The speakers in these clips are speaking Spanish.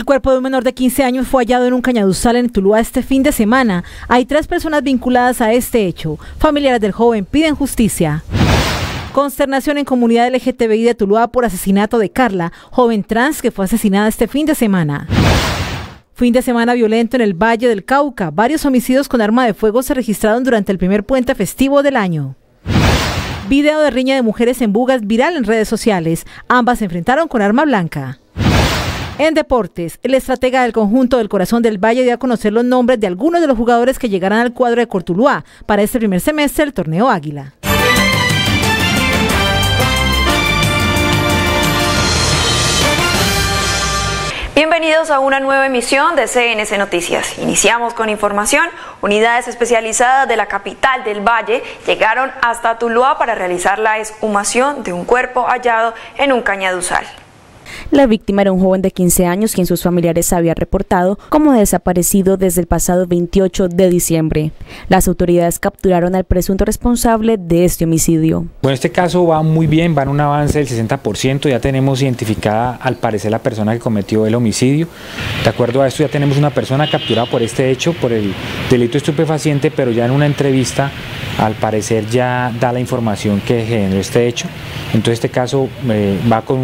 cuerpo de un menor de 15 años fue hallado en un cañaduzal en Tuluá este fin de semana. Hay 3 personas vinculadas a este hecho. Familiares del joven piden justicia. Consternación en comunidad LGTBI de Tuluá por asesinato de Carla, joven trans que fue asesinada este fin de semana. Fin de semana violento en el Valle del Cauca. Varios homicidios con arma de fuego se registraron durante el primer puente festivo del año. Video de riña de mujeres en Bugas viral en redes sociales. Ambas se enfrentaron con arma blanca. En deportes, el estratega del conjunto del Corazón del Valle dio a conocer los nombres de algunos de los jugadores que llegarán al cuadro de Cortuluá para este primer semestre del torneo Águila. Bienvenidos a una nueva emisión de CNC Noticias. Iniciamos con información. Unidades especializadas de la capital del Valle llegaron hasta Tuluá para realizar la exhumación de un cuerpo hallado en un cañaduzal. La víctima era un joven de 15 años quien sus familiares habían reportado como desaparecido desde el pasado 28 de diciembre. Las autoridades capturaron al presunto responsable de este homicidio. Bueno, este caso va muy bien, va en un avance del 60%, ya tenemos identificada al parecer la persona que cometió el homicidio. De acuerdo a esto ya tenemos una persona capturada por este hecho, por el delito estupefaciente, pero ya en una entrevista al parecer ya da la información que generó este hecho. Entonces este caso va con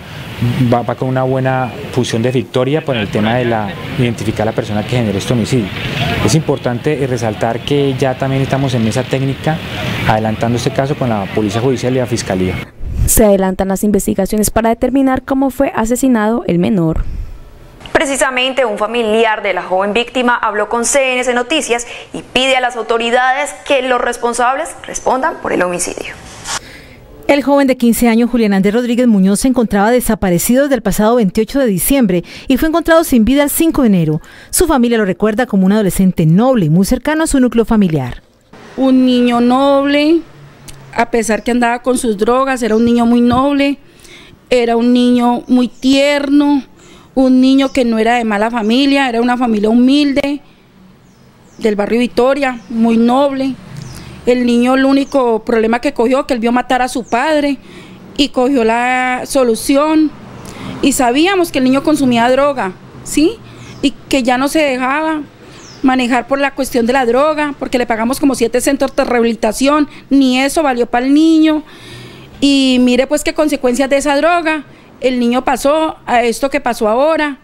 una buena fusión de victoria por el tema de identificar a la persona que generó este homicidio. Es importante resaltar que ya también estamos en mesa técnica adelantando este caso con la Policía Judicial y la Fiscalía. Se adelantan las investigaciones para determinar cómo fue asesinado el menor. Precisamente un familiar de la joven víctima habló con CNC Noticias y pide a las autoridades que los responsables respondan por el homicidio. El joven de 15 años, Julián Andrés Rodríguez Muñoz, se encontraba desaparecido desde el pasado 28 de diciembre y fue encontrado sin vida el 5 de enero. Su familia lo recuerda como un adolescente noble y muy cercano a su núcleo familiar. Un niño noble, a pesar que andaba con sus drogas, era un niño muy noble, era un niño muy tierno, un niño que no era de mala familia, era una familia humilde, del barrio Victoria, muy noble. El niño, el único problema que cogió, que él vio matar a su padre y cogió la solución. Y sabíamos que el niño consumía droga, ¿sí? Y que ya no se dejaba manejar por la cuestión de la droga, porque le pagamos como 7 centros de rehabilitación, ni eso valió para el niño. Y mire pues qué consecuencias de esa droga, el niño pasó a esto que pasó ahora.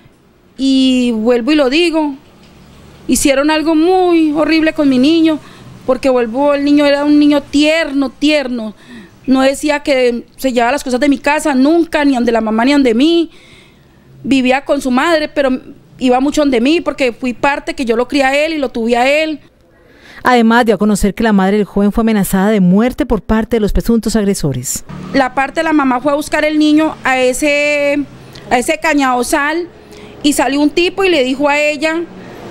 Y vuelvo y lo digo, hicieron algo muy horrible con mi niño, porque el niño era un niño tierno, no decía que se llevaba las cosas de mi casa, nunca, ni donde la mamá ni donde mí, vivía con su madre, pero iba mucho donde mí, porque fui parte que yo lo crié a él y lo tuve a él. Además, dio a conocer que la madre del joven fue amenazada de muerte por parte de los presuntos agresores. La parte de la mamá fue a buscar el niño a ese cañaduzal y salió un tipo y le dijo a ella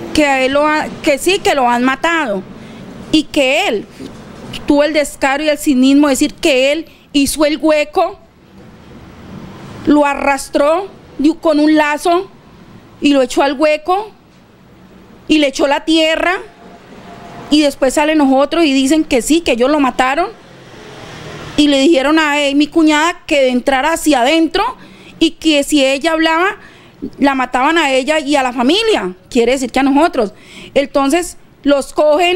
que sí, que lo han matado. Y que él tuvo el descaro y el cinismo de decir que él hizo el hueco, lo arrastró con un lazo y lo echó al hueco y le echó la tierra y después salen nosotros y dicen que sí, que ellos lo mataron y le dijeron a mi cuñada que entrara hacia adentro y que si ella hablaba la mataban a ella y a la familia, quiere decir que a nosotros. Entonces los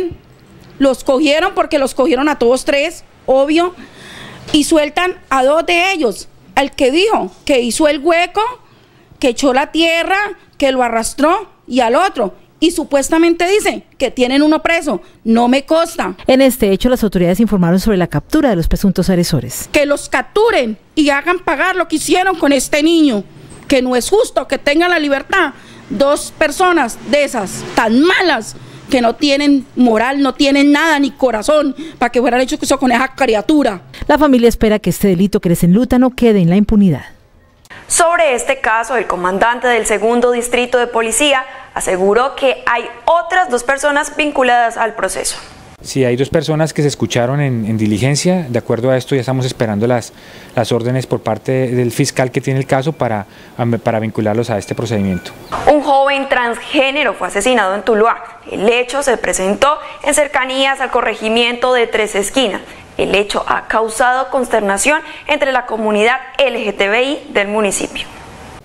cogieron porque los cogieron a todos 3, obvio, y sueltan a 2 de ellos, al que dijo que hizo el hueco, que echó la tierra, que lo arrastró, y al otro, y supuestamente dicen que tienen uno preso, no me consta. En este hecho, las autoridades informaron sobre la captura de los presuntos agresores. Que los capturen y hagan pagar lo que hicieron con este niño, que no es justo que tengan la libertad 2 personas de esas tan malas, que no tienen moral, no tienen nada, ni corazón, para que fueran hechos eso con esa criatura. La familia espera que este delito que les enluta no quede en la impunidad. Sobre este caso, el comandante del 2º Distrito de Policía aseguró que hay otras 2 personas vinculadas al proceso. Sí, hay 2 personas que se escucharon en diligencia. De acuerdo a esto ya estamos esperando las órdenes por parte del fiscal que tiene el caso para vincularlos a este procedimiento. Un joven transgénero fue asesinado en Tuluá. El hecho se presentó en cercanías al corregimiento de Tres Esquinas. El hecho ha causado consternación entre la comunidad LGTBI del municipio.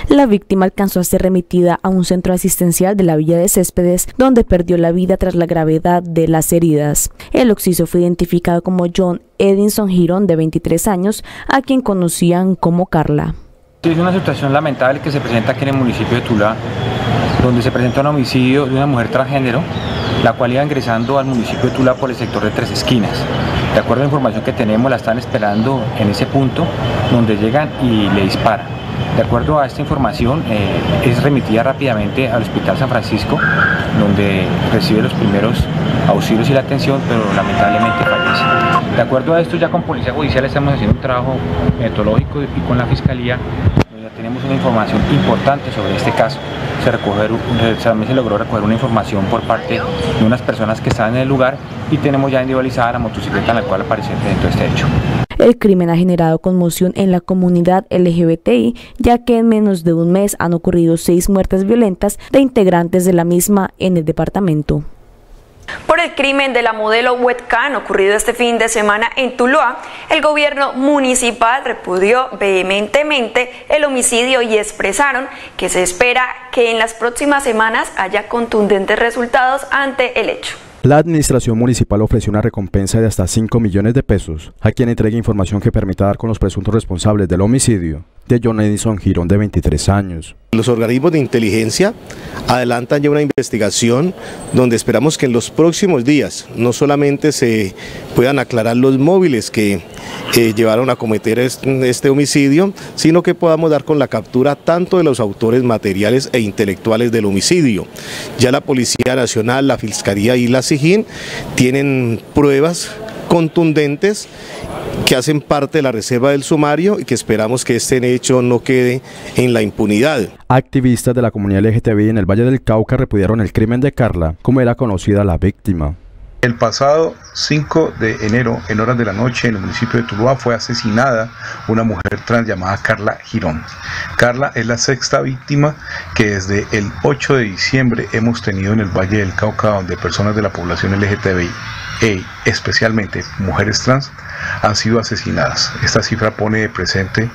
La víctima alcanzó a ser remitida a un centro asistencial de la Villa de Céspedes, donde perdió la vida tras la gravedad de las heridas. El occiso fue identificado como John Edinson Girón, de 23 años, a quien conocían como Carla. Es una situación lamentable que se presenta aquí en el municipio de Tuluá, donde se presenta un homicidio de una mujer transgénero, la cual iba ingresando al municipio de Tuluá por el sector de Tres Esquinas. De acuerdo a la información que tenemos, la están esperando en ese punto, donde llegan y le disparan. De acuerdo a esta información, es remitida rápidamente al Hospital San Francisco, donde recibe los primeros auxilios y la atención, pero lamentablemente fallece. De acuerdo a esto, ya con Policía Judicial estamos haciendo un trabajo metodológico y con la Fiscalía, ya tenemos una información importante sobre este caso. También se logró recoger una información por parte de unas personas que estaban en el lugar y tenemos ya individualizada la motocicleta en la cual aparece dentro de este hecho. El crimen ha generado conmoción en la comunidad LGBTI, ya que en menos de un mes han ocurrido 6 muertes violentas de integrantes de la misma en el departamento. Por el crimen de la modelo webcam ocurrido este fin de semana en Tuluá, el gobierno municipal repudió vehementemente el homicidio y expresaron que se espera que en las próximas semanas haya contundentes resultados ante el hecho. La administración municipal ofreció una recompensa de hasta 5 millones de pesos a quien entregue información que permita dar con los presuntos responsables del homicidio de John Edinson Girón, de 23 años. Los organismos de inteligencia adelantan ya una investigación donde esperamos que en los próximos días no solamente se puedan aclarar los móviles que llevaron a cometer este homicidio, sino que podamos dar con la captura tanto de los autores materiales e intelectuales del homicidio. Ya la Policía Nacional, la Fiscalía y la SIJIN tienen pruebas contundentes que hacen parte de la reserva del sumario y que esperamos que este hecho no quede en la impunidad. Activistas de la comunidad LGTBI en el Valle del Cauca repudiaron el crimen de Carla, como era conocida la víctima. El pasado 5 de enero, en horas de la noche, en el municipio de Tuluá, fue asesinada una mujer trans llamada Carla Girón. Carla es la 6ª víctima que desde el 8 de diciembre hemos tenido en el Valle del Cauca, donde personas de la población LGTBI, especialmente mujeres trans, han sido asesinadas. Esta cifra pone de presente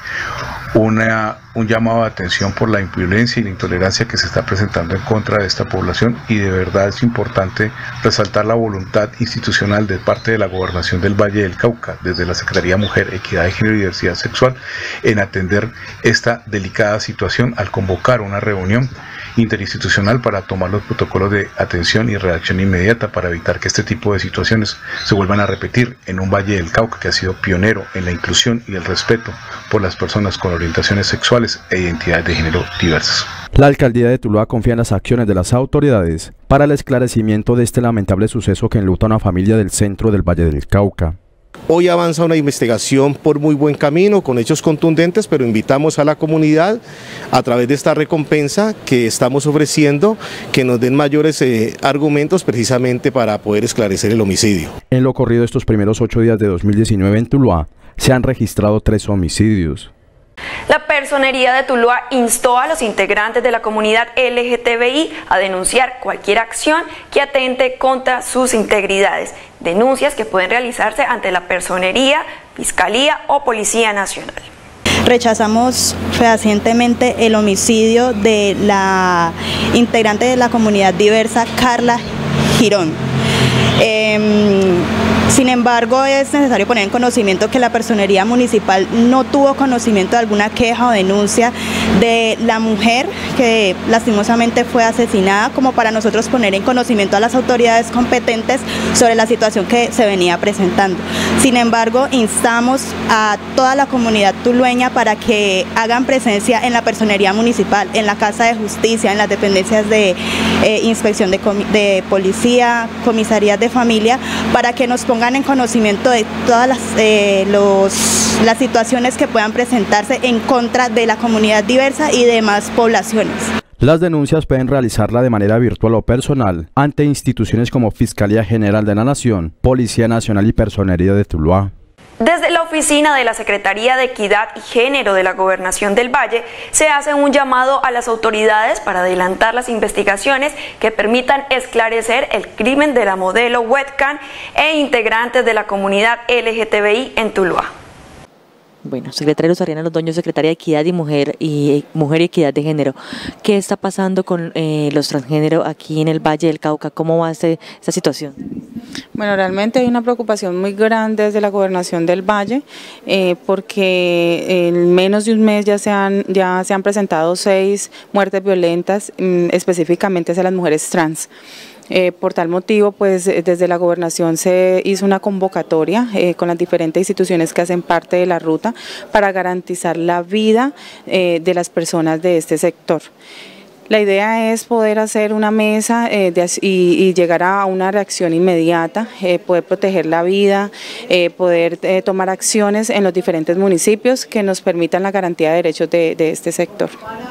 un llamado de atención por la violencia y la intolerancia que se está presentando en contra de esta población, y de verdad es importante resaltar la voluntad institucional de parte de la Gobernación del Valle del Cauca, desde la Secretaría de Mujer, Equidad de Género y Diversidad Sexual, en atender esta delicada situación al convocar una reunión interinstitucional para tomar los protocolos de atención y reacción inmediata para evitar que este tipo de situaciones se vuelvan a repetir en un Valle del Cauca que ha sido pionero en la inclusión y el respeto por las personas con orientaciones sexuales e identidades de género diversas. La alcaldía de Tuluá confía en las acciones de las autoridades para el esclarecimiento de este lamentable suceso que enluta a una familia del centro del Valle del Cauca. Hoy avanza una investigación por muy buen camino, con hechos contundentes, pero invitamos a la comunidad a través de esta recompensa que estamos ofreciendo, que nos den mayores argumentos precisamente para poder esclarecer el homicidio. En lo ocurrido estos primeros 8 días de 2019 en Tuluá, se han registrado 3 homicidios. La Personería de Tuluá instó a los integrantes de la comunidad LGTBI a denunciar cualquier acción que atente contra sus integridades. Denuncias que pueden realizarse ante la Personería, Fiscalía o Policía Nacional. Rechazamos fehacientemente el homicidio de la integrante de la comunidad diversa, Carla Girón. Sin embargo, es necesario poner en conocimiento que la Personería Municipal no tuvo conocimiento de alguna queja o denuncia de la mujer que lastimosamente fue asesinada, como para nosotros poner en conocimiento a las autoridades competentes sobre la situación que se venía presentando. Sin embargo, instamos a toda la comunidad tulueña para que hagan presencia en la Personería Municipal, en la Casa de Justicia, en las dependencias de inspección de policía, comisarías de familia, para que nos pongan en conocimiento de todas las situaciones que puedan presentarse en contra de la comunidad diversa y demás poblaciones. Las denuncias pueden realizarla de manera virtual o personal ante instituciones como Fiscalía General de la Nación, Policía Nacional y Personería de Tuluá. Desde la oficina de la Secretaría de Equidad y Género de la Gobernación del Valle se hace un llamado a las autoridades para adelantar las investigaciones que permitan esclarecer el crimen de la modelo webcam e integrantes de la comunidad LGTBI en Tuluá. Bueno, secretaria Luz Ariana Londoño, secretaria de Equidad y Mujer y Equidad de Género. ¿Qué está pasando con los transgéneros aquí en el Valle del Cauca? ¿Cómo va esta situación? Bueno, realmente hay una preocupación muy grande desde la Gobernación del Valle porque en menos de un mes ya se han presentado 6 muertes violentas, específicamente hacia las mujeres trans. Por tal motivo, pues desde la Gobernación se hizo una convocatoria con las diferentes instituciones que hacen parte de la ruta para garantizar la vida de las personas de este sector. La idea es poder hacer una mesa y llegar a una reacción inmediata, poder proteger la vida, poder tomar acciones en los diferentes municipios que nos permitan la garantía de derechos de este sector.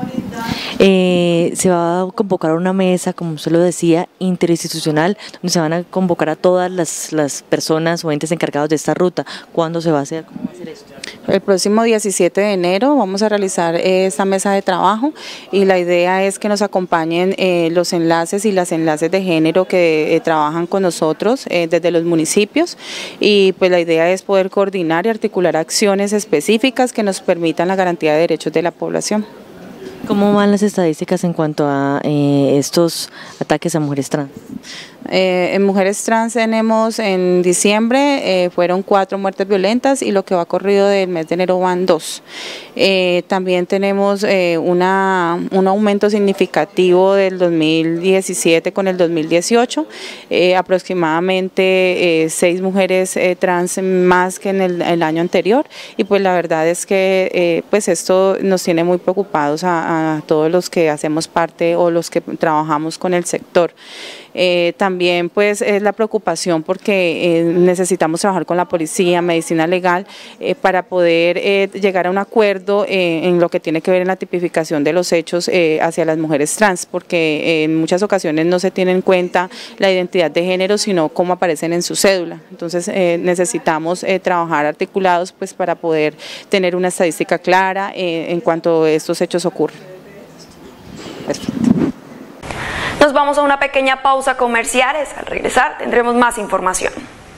Se va a convocar una mesa, como usted lo decía, interinstitucional, donde se van a convocar a todas las personas o entes encargados de esta ruta. ¿Cuándo se va a hacer? ¿Cómo va a ser esto? El próximo 17 de enero vamos a realizar esta mesa de trabajo y la idea es que nos acompañen los enlaces y las enlaces de género que trabajan con nosotros desde los municipios, y pues la idea es poder coordinar y articular acciones específicas que nos permitan la garantía de derechos de la población. ¿Cómo van las estadísticas en cuanto a estos ataques a mujeres trans? En mujeres trans tenemos en diciembre fueron 4 muertes violentas y lo que va corrido del mes de enero van 2. También tenemos un aumento significativo del 2017 con el 2018, aproximadamente 6 mujeres trans más que en el año anterior, y pues la verdad es que pues esto nos tiene muy preocupados a todos los que hacemos parte o los que trabajamos con el sector. También pues es la preocupación porque necesitamos trabajar con la policía, medicina legal, para poder llegar a un acuerdo en lo que tiene que ver en la tipificación de los hechos hacia las mujeres trans, porque en muchas ocasiones no se tiene en cuenta la identidad de género, sino cómo aparecen en su cédula. Entonces necesitamos trabajar articulados pues para poder tener una estadística clara en cuanto estos hechos ocurren. Perfecto. Nos vamos a una pequeña pausa comerciales. Al regresar tendremos más información.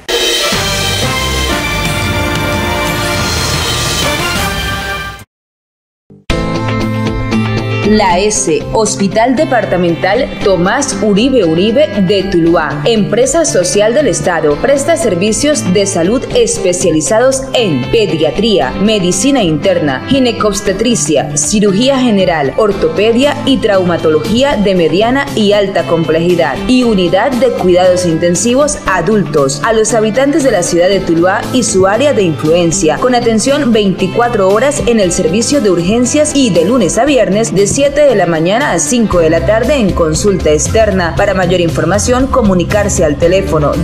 La S, Hospital Departamental Tomás Uribe Uribe de Tuluá, empresa social del Estado, presta servicios de salud especializados en pediatría, medicina interna, ginecobstetricia, cirugía general, ortopedia y traumatología de mediana y alta complejidad, y unidad de cuidados intensivos adultos a los habitantes de la ciudad de Tuluá y su área de influencia, con atención 24 horas en el servicio de urgencias y de lunes a viernes de 7 de la mañana a 5 de la tarde en consulta externa. Para mayor información, comunicarse al teléfono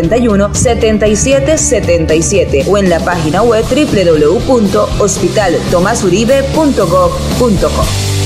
231-7777 o en la página web www.hospitaltomasuribe.gov.co.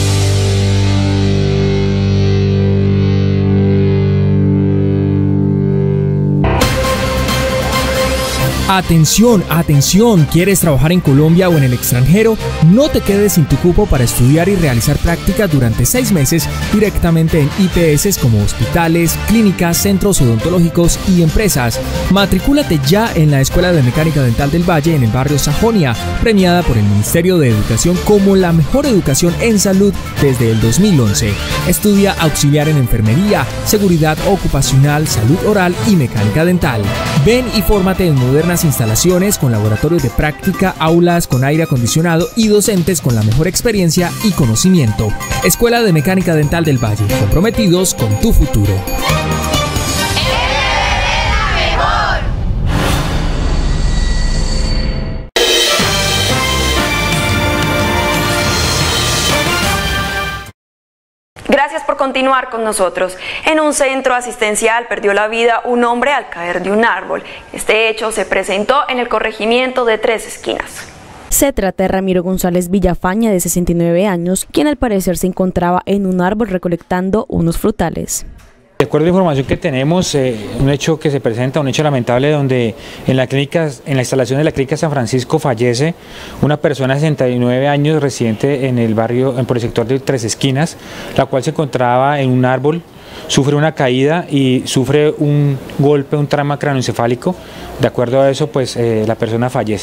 Atención, atención, ¿quieres trabajar en Colombia o en el extranjero? No te quedes sin tu cupo para estudiar y realizar prácticas durante 6 meses directamente en IPS como hospitales, clínicas, centros odontológicos y empresas. Matricúlate ya en la Escuela de Mecánica Dental del Valle en el barrio Sajonia, premiada por el Ministerio de Educación como la mejor educación en salud desde el 2011. Estudia auxiliar en enfermería, seguridad ocupacional, salud oral y mecánica dental. Ven y fórmate en modernas instalaciones con laboratorios de práctica, aulas con aire acondicionado y docentes con la mejor experiencia y conocimiento. Escuela de Mecánica Dental del Valle, comprometidos con tu futuro. Gracias por continuar con nosotros. En un centro asistencial perdió la vida un hombre al caer de un árbol. Este hecho se presentó en el corregimiento de Tres Esquinas. Se trata de Ramiro González Villafaña, de 69 años, quien al parecer se encontraba en un árbol recolectando unos frutales. De acuerdo a la información que tenemos, un hecho que se presenta, un hecho lamentable donde en la instalación de la clínica San Francisco fallece una persona de 69 años residente en el barrio, por el sector de Tres Esquinas, la cual se encontraba en un árbol, sufre una caída y sufre un golpe, un trauma craneoencefálico. De acuerdo a eso, pues la persona fallece.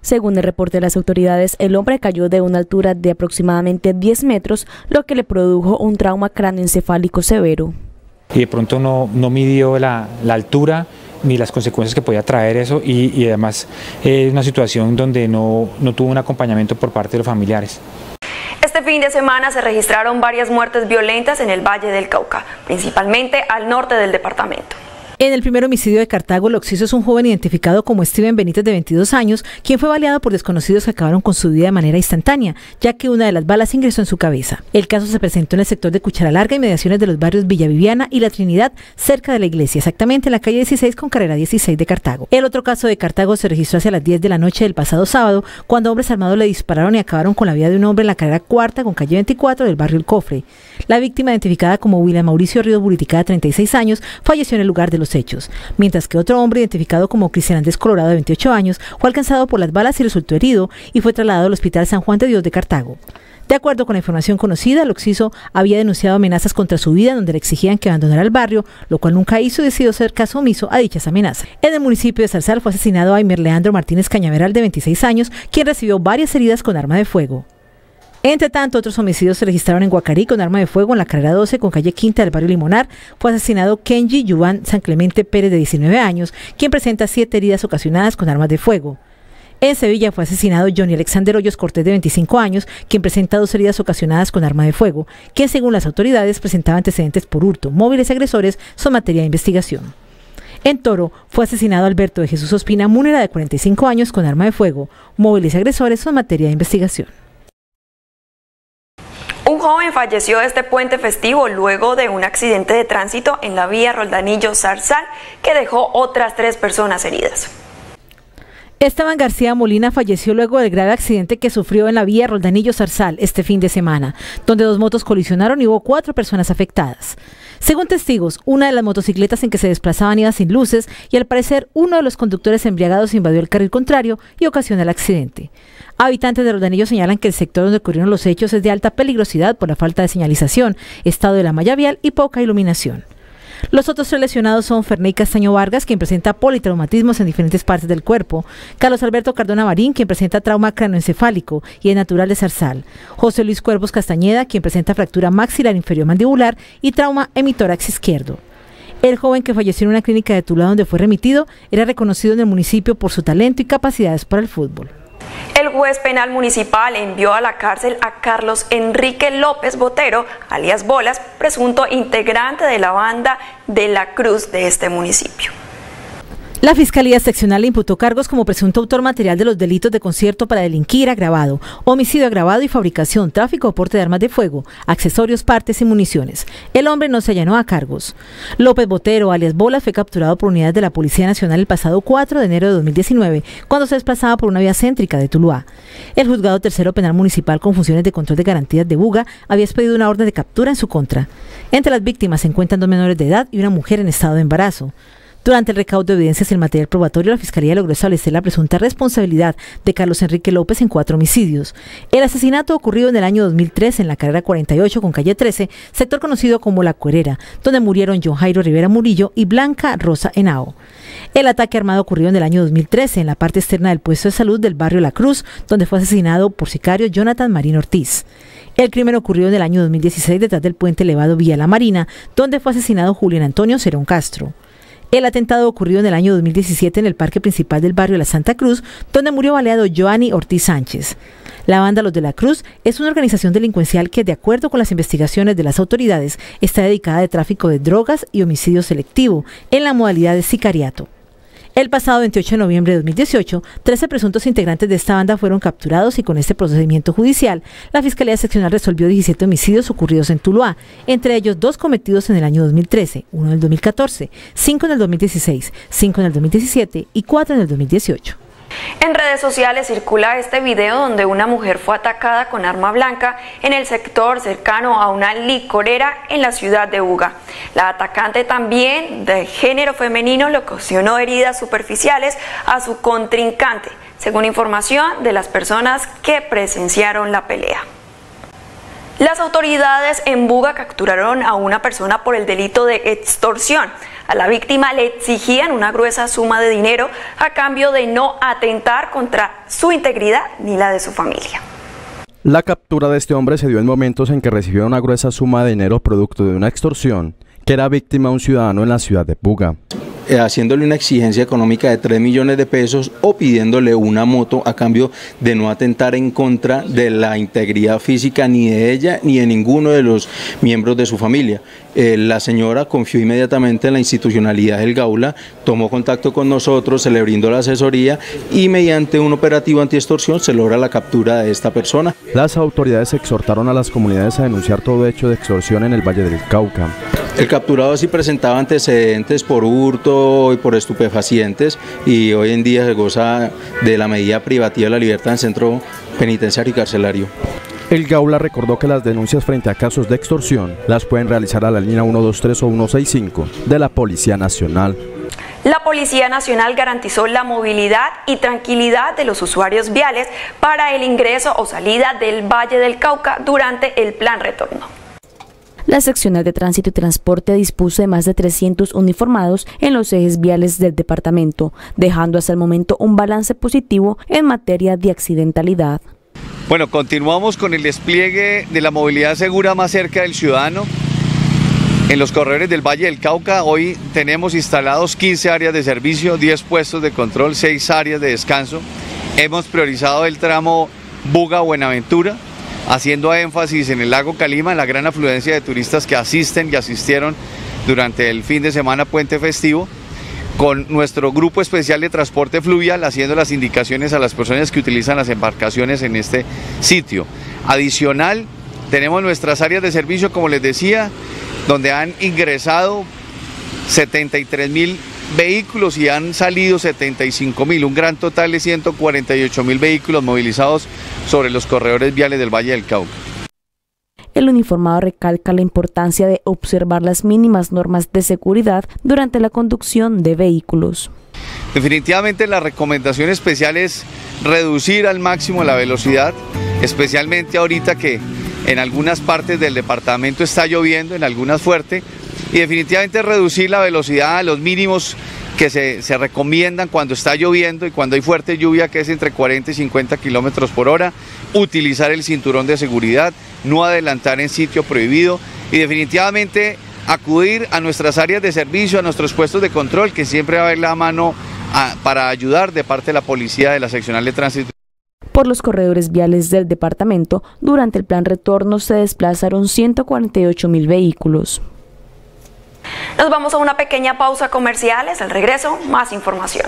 Según el reporte de las autoridades, el hombre cayó de una altura de aproximadamente 10 metros, lo que le produjo un trauma cráneoencefálico severo. Y de pronto no midió la altura ni las consecuencias que podía traer eso y además es una situación donde no tuvo un acompañamiento por parte de los familiares. Este fin de semana se registraron varias muertes violentas en el Valle del Cauca, principalmente al norte del departamento. En el primer homicidio de Cartago, el occiso es un joven identificado como Steven Benítez, de 22 años, quien fue baleado por desconocidos que acabaron con su vida de manera instantánea, ya que una de las balas ingresó en su cabeza. El caso se presentó en el sector de Cuchara Larga, inmediaciones de los barrios Villa Viviana y La Trinidad, cerca de la iglesia, exactamente en la calle 16 con carrera 16 de Cartago. El otro caso de Cartago se registró hacia las 10 de la noche del pasado sábado, cuando hombres armados le dispararon y acabaron con la vida de un hombre en la carrera cuarta con calle 24 del barrio El Cofre. La víctima, identificada como William Mauricio Ríos Buritica, de 36 años, falleció en el lugar de los hechos, mientras que otro hombre, identificado como Cristian Andrés Colorado, de 28 años, fue alcanzado por las balas y resultó herido y fue trasladado al Hospital San Juan de Dios de Cartago. De acuerdo con la información conocida, el occiso había denunciado amenazas contra su vida, donde le exigían que abandonara el barrio, lo cual nunca hizo y decidió hacer caso omiso a dichas amenazas. En el municipio de Zarzal fue asesinado Aimer Leandro Martínez Cañaveral, de 26 años, quien recibió varias heridas con arma de fuego. Entre tanto, otros homicidios se registraron en Guacarí con arma de fuego en la carrera 12 con calle Quinta del barrio Limonar. Fue asesinado Kenji Yuan San Clemente Pérez, de 19 años, quien presenta 7 heridas ocasionadas con armas de fuego. En Sevilla fue asesinado Johnny Alexander Hoyos Cortés, de 25 años, quien presenta 2 heridas ocasionadas con arma de fuego, quien según las autoridades presentaba antecedentes por hurto. Móviles y agresores son materia de investigación. En Toro fue asesinado Alberto de Jesús Ospina Múnera, de 45 años, con arma de fuego. Móviles y agresores son materia de investigación. Un joven falleció este puente festivo luego de un accidente de tránsito en la vía Roldanillo-Zarzal que dejó otras 3 personas heridas. Esteban García Molina falleció luego del grave accidente que sufrió en la vía Roldanillo-Zarzal este fin de semana, donde 2 motos colisionaron y hubo 4 personas afectadas. Según testigos, una de las motocicletas en que se desplazaban iba sin luces y al parecer uno de los conductores embriagados invadió el carril contrario y ocasionó el accidente. Habitantes de Roldanillo señalan que el sector donde ocurrieron los hechos es de alta peligrosidad por la falta de señalización, estado de la malla vial y poca iluminación. Los otros 3 lesionados son Ferney Castaño Vargas, quien presenta politraumatismos en diferentes partes del cuerpo, Carlos Alberto Cardona Marín, quien presenta trauma cráneoencefálico y es natural de Zarzal, José Luis Cuervos Castañeda, quien presenta fractura maxilar inferior mandibular y trauma hemitórax izquierdo. El joven, que falleció en una clínica de Tuluá donde fue remitido, era reconocido en el municipio por su talento y capacidades para el fútbol. El juez penal municipal envió a la cárcel a Carlos Enrique López Botero, alias Bolas, presunto integrante de la banda de la Cruz de este municipio. La Fiscalía Seccional le imputó cargos como presunto autor material de los delitos de concierto para delinquir agravado, homicidio agravado y fabricación, tráfico o porte de armas de fuego, accesorios, partes y municiones. El hombre no se allanó a cargos. López Botero, alias Bolas, fue capturado por unidades de la Policía Nacional el pasado 4 de enero de 2019, cuando se desplazaba por una vía céntrica de Tuluá. El Juzgado Tercero Penal Municipal con funciones de control de garantías de Buga había expedido una orden de captura en su contra. Entre las víctimas se encuentran 2 menores de edad y una mujer en estado de embarazo. Durante el recaudo de evidencias y el material probatorio, la Fiscalía logró establecer la presunta responsabilidad de Carlos Enrique López en 4 homicidios. El asesinato ocurrido en el año 2003 en la carrera 48 con calle 13, sector conocido como La Cuerera, donde murieron John Jairo Rivera Murillo y Blanca Rosa Henao. El ataque armado ocurrió en el año 2013 en la parte externa del puesto de salud del barrio La Cruz, donde fue asesinado por sicario Jonathan Marín Ortiz. El crimen ocurrió en el año 2016 detrás del puente elevado Vía La Marina, donde fue asesinado Julián Antonio Cerón Castro. El atentado ocurrió en el año 2017 en el parque principal del barrio La Santa Cruz, donde murió baleado Joanny Ortiz Sánchez. La banda Los de la Cruz es una organización delincuencial que, de acuerdo con las investigaciones de las autoridades, está dedicada a tráfico de drogas y homicidio selectivo en la modalidad de sicariato. El pasado 28 de noviembre de 2018, 13 presuntos integrantes de esta banda fueron capturados y con este procedimiento judicial, la Fiscalía Seccional resolvió 17 homicidios ocurridos en Tuluá, entre ellos 2 cometidos en el año 2013, 1 en el 2014, 5 en el 2016, 5 en el 2017 y 4 en el 2018. En redes sociales circula este video donde una mujer fue atacada con arma blanca en el sector cercano a una licorera en la ciudad de Buga. La atacante, también de género femenino, le ocasionó heridas superficiales a su contrincante, según información de las personas que presenciaron la pelea. Las autoridades en Buga capturaron a una persona por el delito de extorsión. A la víctima le exigían una gruesa suma de dinero a cambio de no atentar contra su integridad ni la de su familia. La captura de este hombre se dio en momentos en que recibió una gruesa suma de dinero producto de una extorsión que era víctima un ciudadano en la ciudad de Buga. Haciéndole una exigencia económica de 3 millones de pesos o pidiéndole una moto a cambio de no atentar en contra de la integridad física ni de ella ni de ninguno de los miembros de su familia. La señora confió inmediatamente en la institucionalidad del Gaula, tomó contacto con nosotros, se le brindó la asesoría y mediante un operativo antiextorsión se logra la captura de esta persona. Las autoridades exhortaron a las comunidades a denunciar todo hecho de extorsión en el Valle del Cauca. El capturado sí presentaba antecedentes por hurto y por estupefacientes y hoy en día se goza de la medida privativa de la libertad en el centro penitenciario y carcelario. El Gaula recordó que las denuncias frente a casos de extorsión las pueden realizar a la línea 123 o 165 de la Policía Nacional. La Policía Nacional garantizó la movilidad y tranquilidad de los usuarios viales para el ingreso o salida del Valle del Cauca durante el Plan Retorno. La seccional de Tránsito y Transporte dispuso de más de 300 uniformados en los ejes viales del departamento, dejando hasta el momento un balance positivo en materia de accidentalidad. Bueno, continuamos con el despliegue de la movilidad segura más cerca del ciudadano. En los corredores del Valle del Cauca hoy tenemos instalados 15 áreas de servicio, 10 puestos de control, 6 áreas de descanso. Hemos priorizado el tramo Buga-Buenaventura, haciendo énfasis en el lago Calima, en la gran afluencia de turistas que asisten y asistieron durante el fin de semana puente festivo, con nuestro grupo especial de transporte fluvial haciendo las indicaciones a las personas que utilizan las embarcaciones en este sitio. Adicional, tenemos nuestras áreas de servicio, como les decía, donde han ingresado 73.000 vehículos y han salido 75.000, un gran total de 148.000 vehículos movilizados sobre los corredores viales del Valle del Cauca. El uniformado recalca la importancia de observar las mínimas normas de seguridad durante la conducción de vehículos. Definitivamente la recomendación especial es reducir al máximo la velocidad, especialmente ahorita que en algunas partes del departamento está lloviendo, en algunas fuerte, y definitivamente reducir la velocidad a los mínimos que se recomiendan cuando está lloviendo y cuando hay fuerte lluvia, que es entre 40 y 50 kilómetros por hora, utilizar el cinturón de seguridad, no adelantar en sitio prohibido y definitivamente acudir a nuestras áreas de servicio, a nuestros puestos de control, que siempre va a haber la mano para ayudar de parte de la policía de la seccional de tránsito. Por los corredores viales del departamento, durante el plan retorno se desplazaron 148.000 vehículos. Nos vamos a una pequeña pausa comerciales, al regreso más información.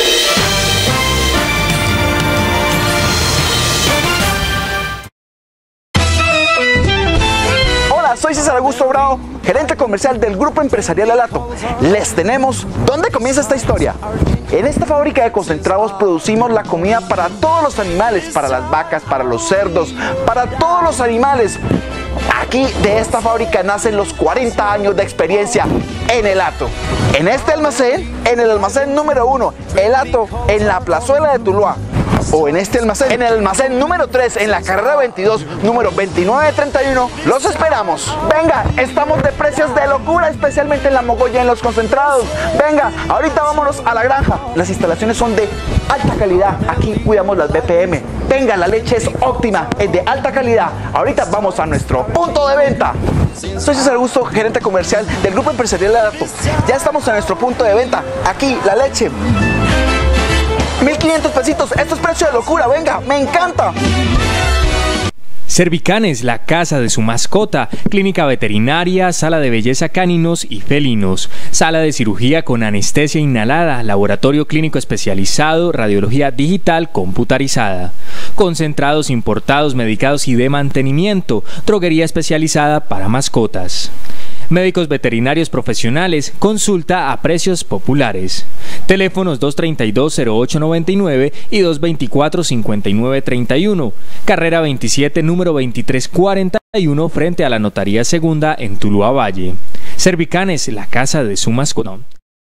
Hola, soy César Augusto Bravo, gerente comercial del Grupo Empresarial Elato. Les tenemos ¿dónde comienza esta historia? En esta fábrica de concentrados producimos la comida para todos los animales, para las vacas, para los cerdos, para todos los animales. Aquí de esta fábrica nacen los 40 años de experiencia en Elato. En este almacén, en el almacén número 1, Elato, en la plazuela de Tuluá. O en este almacén, en el almacén número 3, en la carrera 22, número 2931, los esperamos. Venga, estamos de precios de locura, especialmente en la mogolla, en los concentrados. Venga, ahorita vámonos a la granja. Las instalaciones son de alta calidad, aquí cuidamos las BPM. Venga, la leche es óptima, es de alta calidad. Ahorita vamos a nuestro punto de venta. Soy César Augusto, gerente comercial del Grupo Empresarial Elato. Ya estamos en nuestro punto de venta. Aquí, la leche. 1.500 pesitos, esto es precio de locura, venga, me encanta. Cervicanes, la casa de su mascota, clínica veterinaria, sala de belleza caninos y felinos, sala de cirugía con anestesia inhalada, laboratorio clínico especializado, radiología digital computarizada, concentrados importados, medicados y de mantenimiento, droguería especializada para mascotas. Médicos veterinarios profesionales, consulta a precios populares. Teléfonos 232-0899 y 224-5931. Carrera 27, número 2341, frente a la Notaría Segunda en Tuluá Valle. Cervicanes, la casa de su mascota.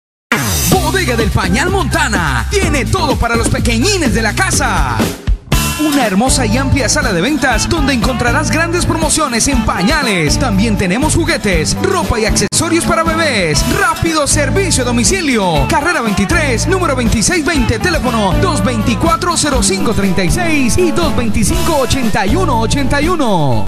Bodega del Pañal Montana tiene todo para los pequeñines de la casa. una hermosa y amplia sala de ventas donde encontrarás grandes promociones en pañales. También tenemos juguetes, ropa y accesorios para bebés. Rápido servicio a domicilio. Carrera 23, número 2620, teléfono 224-0536 y 225-8181.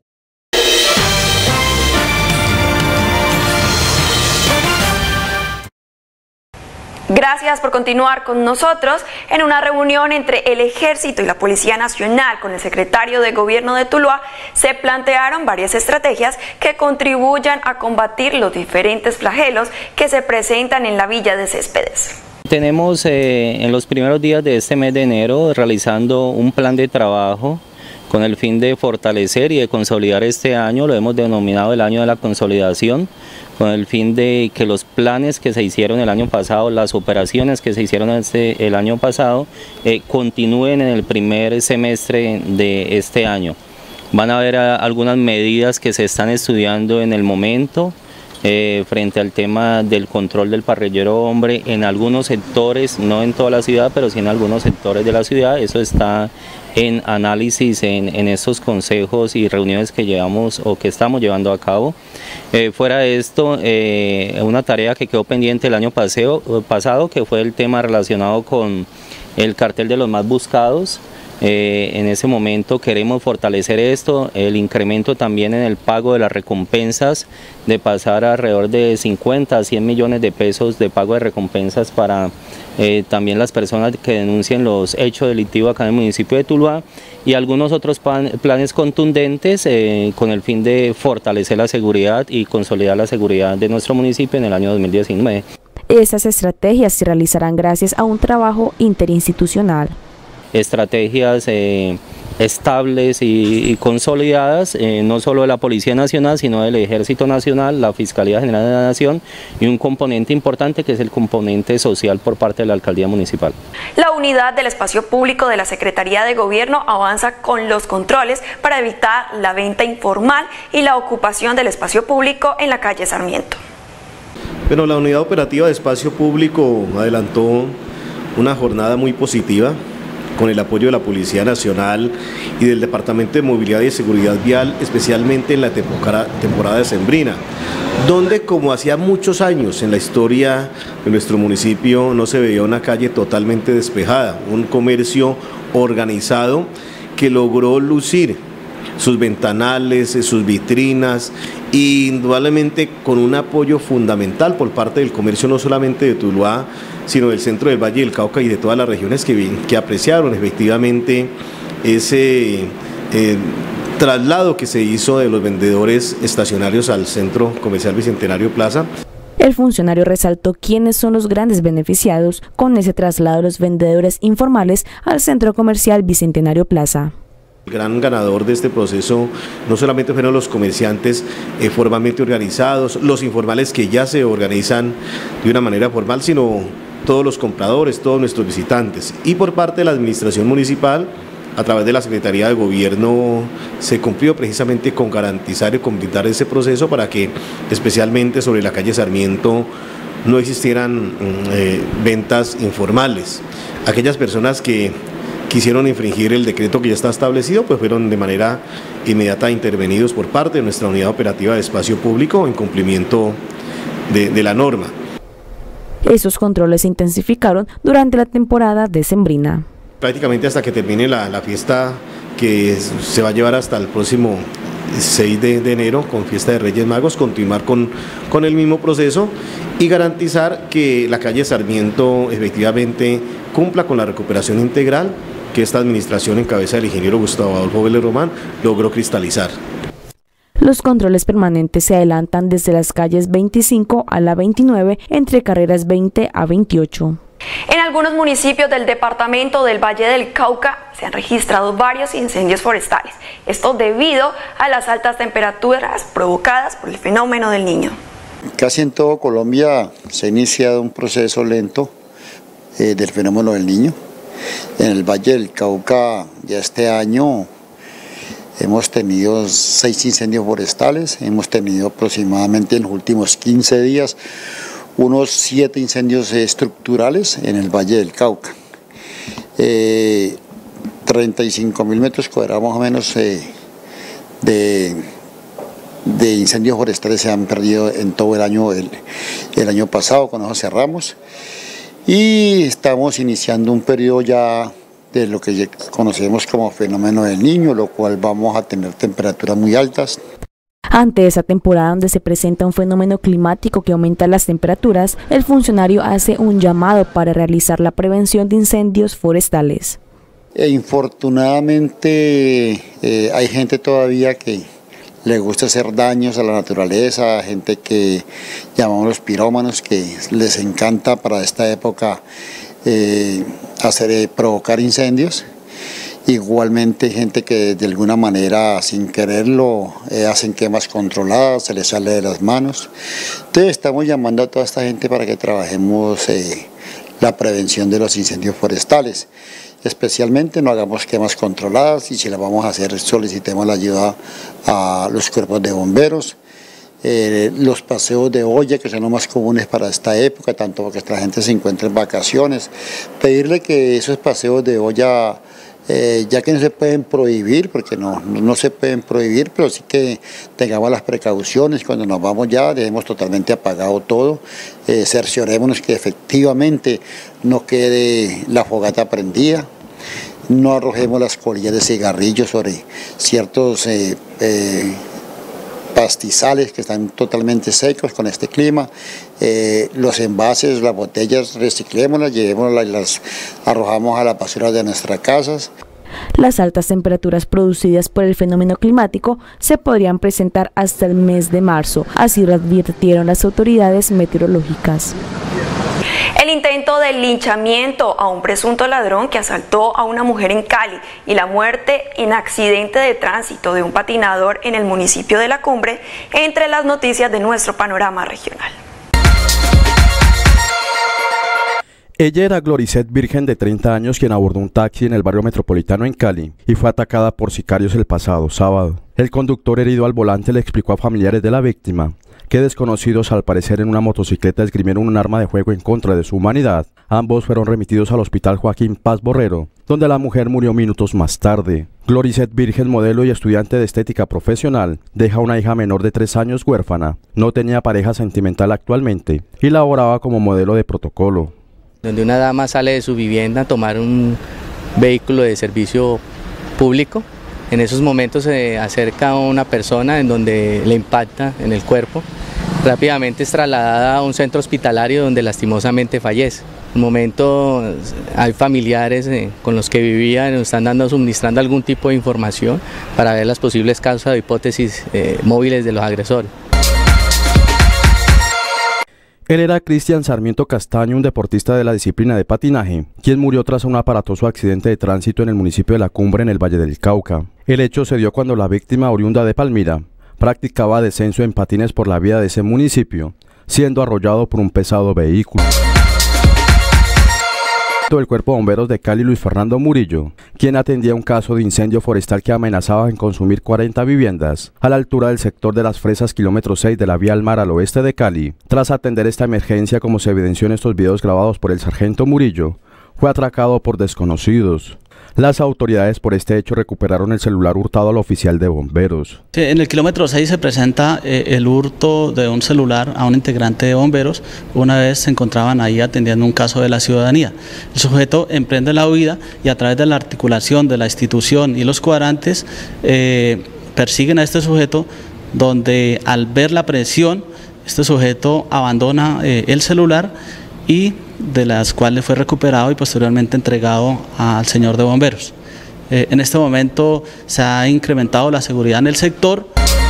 Gracias por continuar con nosotros. En una reunión entre el Ejército y la Policía Nacional con el secretario de Gobierno de Tuluá, se plantearon varias estrategias que contribuyan a combatir los diferentes flagelos que se presentan en la villa de Céspedes. Tenemos en los primeros días de este mes de enero realizando un plan de trabajo con el fin de fortalecer y de consolidar este año, lo hemos denominado el año de la consolidación, con el fin de que los planes que se hicieron el año pasado, las operaciones que se hicieron el año pasado, continúen en el primer semestre de este año. Van a haber algunas medidas que se están estudiando en el momento, frente al tema del control del parrillero hombre en algunos sectores, no en toda la ciudad, pero sí en algunos sectores de la ciudad. Eso está en análisis en estos consejos y reuniones que llevamos o que estamos llevando a cabo. Fuera de esto, una tarea que quedó pendiente el año pasado, que fue el tema relacionado con el cartel de los más buscados. En ese momento queremos fortalecer esto, el incremento también en el pago de las recompensas, de pasar a alrededor de 50 a 100 millones de pesos de pago de recompensas para también las personas que denuncien los hechos delictivos acá en el municipio de Tuluá, y algunos otros planes contundentes con el fin de fortalecer la seguridad y consolidar la seguridad de nuestro municipio en el año 2019. Estas estrategias se realizarán gracias a un trabajo interinstitucional. Estrategias estables y consolidadas, no solo de la Policía Nacional, sino del Ejército Nacional, la Fiscalía General de la Nación, y un componente importante que es el componente social por parte de la Alcaldía Municipal. La unidad del espacio público de la Secretaría de Gobierno avanza con los controles para evitar la venta informal y la ocupación del espacio público en la calle Sarmiento. Bueno, la unidad operativa de espacio público adelantó una jornada muy positiva, con el apoyo de la Policía Nacional y del Departamento de Movilidad y Seguridad Vial, especialmente en la temporada decembrina, donde, como hacía muchos años en la historia de nuestro municipio, no se veía una calle totalmente despejada, un comercio organizado que logró lucir sus ventanales, sus vitrinas, e indudablemente con un apoyo fundamental por parte del comercio, no solamente de Tuluá, sino del centro del Valle del Cauca y de todas las regiones que apreciaron efectivamente ese traslado que se hizo de los vendedores estacionarios al Centro Comercial Bicentenario Plaza. El funcionario resaltó quiénes son los grandes beneficiados con ese traslado de los vendedores informales al Centro Comercial Bicentenario Plaza. El gran ganador de este proceso no solamente fueron los comerciantes formalmente organizados, los informales que ya se organizan de una manera formal, sino todos los compradores, todos nuestros visitantes. Y por parte de la administración municipal, a través de la Secretaría de Gobierno, se cumplió precisamente con garantizar y con brindar ese proceso para que, especialmente sobre la calle Sarmiento, no existieran ventas informales. Aquellas personas que quisieron infringir el decreto que ya está establecido, pues fueron de manera inmediata intervenidos por parte de nuestra unidad operativa de espacio público en cumplimiento de la norma. Esos controles se intensificaron durante la temporada decembrina. Prácticamente hasta que termine la fiesta que se va a llevar hasta el próximo 6 de enero con fiesta de Reyes Magos, continuar con el mismo proceso y garantizar que la calle Sarmiento efectivamente cumpla con la recuperación integral que esta administración en cabeza del ingeniero Gustavo Adolfo Vélez Román logró cristalizar. Los controles permanentes se adelantan desde las calles 25 a la 29 entre carreras 20 a 28. En algunos municipios del departamento del Valle del Cauca se han registrado varios incendios forestales. Esto debido a las altas temperaturas provocadas por el fenómeno del Niño. Casi en todo Colombia se ha iniciado un proceso lento del fenómeno del Niño. En el Valle del Cauca ya este año hemos tenido 6 incendios forestales, hemos tenido aproximadamente en los últimos 15 días unos 7 incendios estructurales en el Valle del Cauca. 35.000 metros cuadrados más o menos de incendios forestales se han perdido en todo el año pasado. Con eso cerramos y estamos iniciando un periodo ya de lo que conocemos como fenómeno del Niño, lo cual vamos a tener temperaturas muy altas. Ante esa temporada donde se presenta un fenómeno climático que aumenta las temperaturas, el funcionario hace un llamado para realizar la prevención de incendios forestales. Infortunadamente hay gente todavía que le gusta hacer daños a la naturaleza, gente que llamamos los pirómanos, que les encanta para esta época provocar incendios. Igualmente gente que de alguna manera sin quererlo hacen quemas controladas, se les sale de las manos. Entonces estamos llamando a toda esta gente para que trabajemos la prevención de los incendios forestales. Especialmente no hagamos quemas controladas y si las vamos a hacer solicitemos la ayuda a los cuerpos de bomberos. Los paseos de olla, que son los más comunes para esta época, tanto porque la gente se encuentra en vacaciones, pedirle que esos paseos de olla, ya que no se pueden prohibir, porque no se pueden prohibir, pero sí que tengamos las precauciones, cuando nos vamos ya dejemos totalmente apagado todo, cerciorémonos que efectivamente no quede la fogata prendida, no arrojemos las colillas de cigarrillos sobre ciertos pastizales que están totalmente secos con este clima, los envases, las botellas, reciclémoslas, llevémoslas y las arrojamos a la basura de nuestras casas. Las altas temperaturas producidas por el fenómeno climático se podrían presentar hasta el mes de marzo, así lo advirtieron las autoridades meteorológicas. El intento de linchamiento a un presunto ladrón que asaltó a una mujer en Cali y la muerte en accidente de tránsito de un patinador en el municipio de La Cumbre, entre las noticias de nuestro panorama regional. Ella era Gloricet Virgen, de 30 años, quien abordó un taxi en el barrio metropolitano en Cali y fue atacada por sicarios el pasado sábado. El conductor herido al volante le explicó a familiares de la víctima que desconocidos, al parecer en una motocicleta, esgrimieron un arma de fuego en contra de su humanidad. Ambos fueron remitidos al hospital Joaquín Paz Borrero, donde la mujer murió minutos más tarde. Gloricet Virgen, modelo y estudiante de estética profesional, deja una hija menor de 3 años huérfana, no tenía pareja sentimental actualmente y laboraba como modelo de protocolo. Donde una dama sale de su vivienda a tomar un vehículo de servicio público, en esos momentos se acerca a una persona en donde le impacta en el cuerpo. Rápidamente es trasladada a un centro hospitalario donde lastimosamente fallece. En un momento hay familiares con los que vivía, nos están suministrando algún tipo de información para ver las posibles causas o hipótesis móviles de los agresores. Él era Cristian Sarmiento Castaño, un deportista de la disciplina de patinaje, quien murió tras un aparatoso accidente de tránsito en el municipio de La Cumbre, en el Valle del Cauca. El hecho se dio cuando la víctima, oriunda de Palmira, practicaba descenso en patines por la vía de ese municipio, siendo arrollado por un pesado vehículo. El Cuerpo de Bomberos de Cali, Luis Fernando Murillo, quien atendía un caso de incendio forestal que amenazaba en consumir 40 viviendas a la altura del sector de Las Fresas, kilómetro 6 de la vía al mar al oeste de Cali. Tras atender esta emergencia, como se evidenció en estos videos grabados por el sargento Murillo, fue atracado por desconocidos. Las autoridades por este hecho recuperaron el celular hurtado al oficial de bomberos. En el kilómetro 6 se presenta el hurto de un celular a un integrante de bomberos. Una vez se encontraban ahí atendiendo un caso de la ciudadanía. El sujeto emprende la huida y a través de la articulación de la institución y los cuadrantes persiguen a este sujeto, donde al ver la presión, este sujeto abandona el celular y de las cuales fue recuperado y posteriormente entregado al señor de bomberos. En este momento se ha incrementado la seguridad en el sector.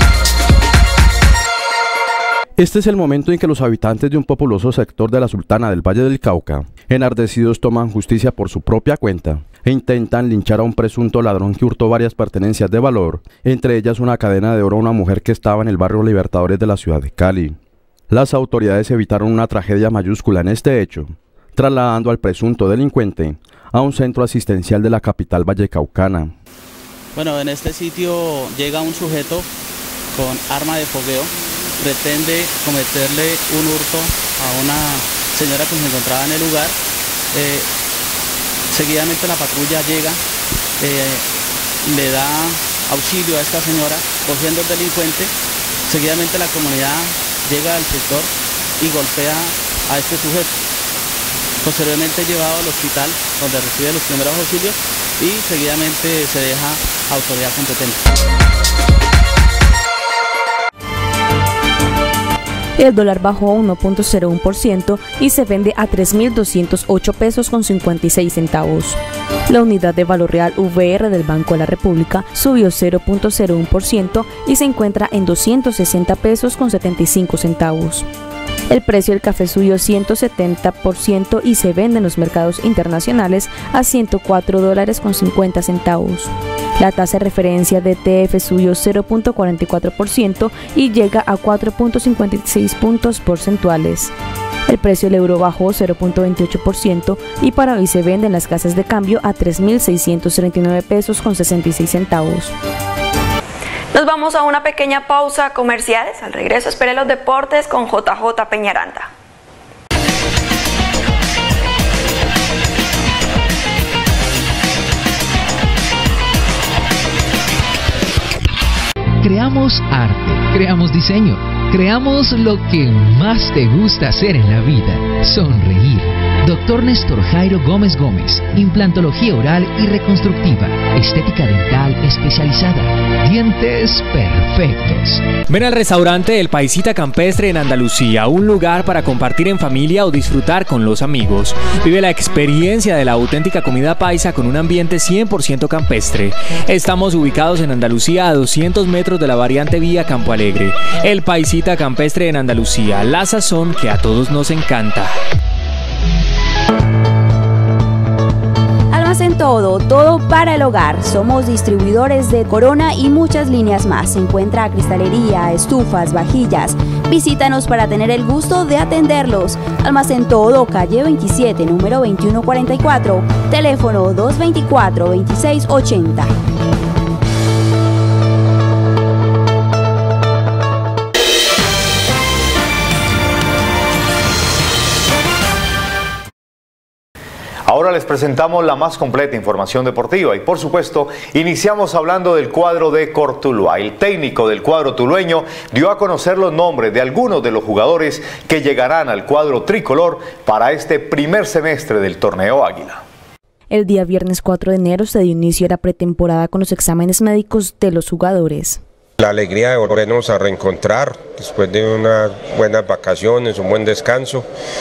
Este es el momento en que los habitantes de un populoso sector de la Sultana del Valle del Cauca, enardecidos, toman justicia por su propia cuenta e intentan linchar a un presunto ladrón que hurtó varias pertenencias de valor, entre ellas una cadena de oro a una mujer que estaba en el barrio Libertadores de la ciudad de Cali. Las autoridades evitaron una tragedia mayúscula en este hecho, trasladando al presunto delincuente a un centro asistencial de la capital vallecaucana. Bueno, en este sitio llega un sujeto con arma de fogueo, pretende cometerle un hurto a una señora que se encontraba en el lugar. Seguidamente la patrulla llega le da auxilio a esta señora cogiendo al delincuente. Seguidamente la comunidad llega al sector y golpea a este sujeto. Posteriormente llevado al hospital donde recibe los primeros auxilios y seguidamente se deja a autoridad competente. El dólar bajó 1.01% y se vende a 3.208 pesos con 56 centavos. La unidad de valor real VR del Banco de la República subió 0.01% y se encuentra en 260 pesos con 75 centavos. El precio del café subió 170% y se vende en los mercados internacionales a $104 con 50 centavos. La tasa de referencia de TF subió 0.44% y llega a 4.56 puntos porcentuales. El precio del euro bajó 0.28% y para hoy se vende en las casas de cambio a 3.639 pesos con 66 centavos. Nos vamos a una pequeña pausa comerciales. Al regreso espere los deportes con JJ Peñaranda. Creamos arte, creamos diseño, creamos lo que más te gusta hacer en la vida, sonreír. Dr. Néstor Jairo Gómez Gómez, implantología oral y reconstructiva, estética dental especializada, dientes perfectos. Ven al restaurante El Paisita Campestre en Andalucía, un lugar para compartir en familia o disfrutar con los amigos. Vive la experiencia de la auténtica comida paisa con un ambiente 100% campestre. Estamos ubicados en Andalucía a 200 metros de la variante vía Campo Alegre. El Paisita Campestre en Andalucía, la sazón que a todos nos encanta. Almacén Todo, todo para el hogar. Somos distribuidores de Corona y muchas líneas más. Se encuentra cristalería, estufas, vajillas. Visítanos para tener el gusto de atenderlos. Almacén Todo, calle 27, número 2144, teléfono 224-2680. Ahora les presentamos la más completa información deportiva y por supuesto iniciamos hablando del cuadro de Cortuluá. El técnico del cuadro tulueño dio a conocer los nombres de algunos de los jugadores que llegarán al cuadro tricolor para este primer semestre del torneo Águila. El día viernes 4 de enero se dio inicio a la pretemporada con los exámenes médicos de los jugadores. La alegría de volvernos a reencontrar después de unas buenas vacaciones, un buen descanso